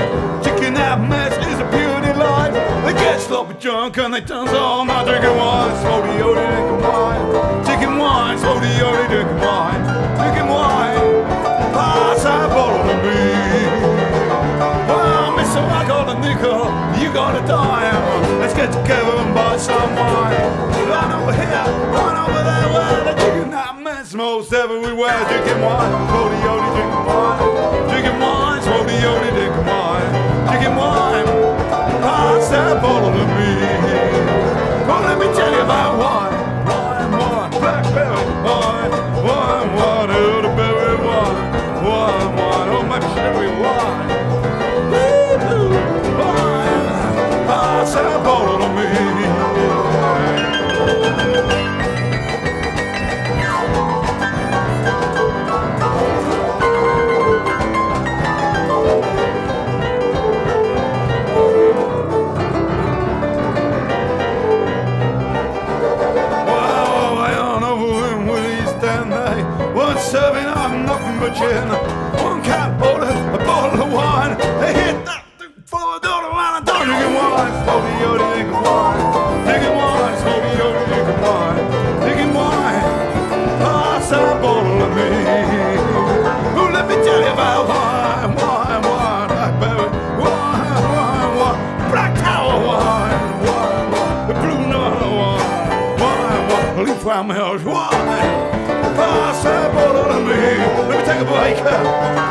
wine. Chicken that mess is a pure delight. They get sloppy drunk and they dance all night drinking wine. Spo-Dee-O-Dee drinking wine. Chicken wine, Spo-Dee-O-Dee drinking wine. Drinking wine, pass that bottle to me. Well, mister, I got a nickel, you got a dime. Let's get together and buy some wine. Run over here, run over there, where the chicken that mess most everywhere. Drinking wine, Spo-Dee-O-Dee drinking wine. Drinking wine, Spo-Dee-O-Dee drinking wine. Drinking wine, pass that bottle to me. Well, let me tell you about wine. Wine, wine, blackberry wine. Wine, wine, elderberry wine. Wine, wine, oh my cherry wine. Woo-hoo, wine, pass that bottle to me. Serving up nothing but gin. One cat ordered a bottle of wine. They hit that for a dollar and a dollar. Drinking wine, Spo-Dee-O-Dee drinking wine. Drinking wine, Spo-Dee-O-Dee drinking wine. Drinking wine, pass that bottle to me. Oh, let me tell you about wine, wine, wine, blackberry wine, wine, wine, black tower wine, wine, wine, the blue Nile wine, wine, wine, leaf farmhouse wine. Pass that bottle to me. Let me take a break.